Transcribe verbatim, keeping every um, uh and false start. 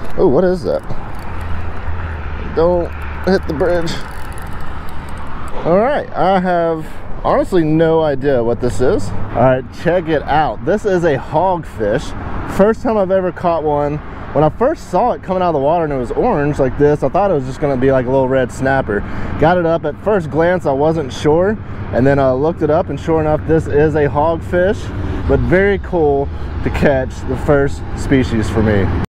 Oh, what is that? Don't hit the bridge. All right, I have honestly no idea what this is. All right, check it out. This is a hogfish. First time I've ever caught one. When I first saw it coming out of the water and it was orange like this, I thought it was just gonna be like a little red snapper. Got it up. At first glance, I wasn't sure, and then I looked it up, and sure enough, this is a hogfish, but very cool to catch the first species for me.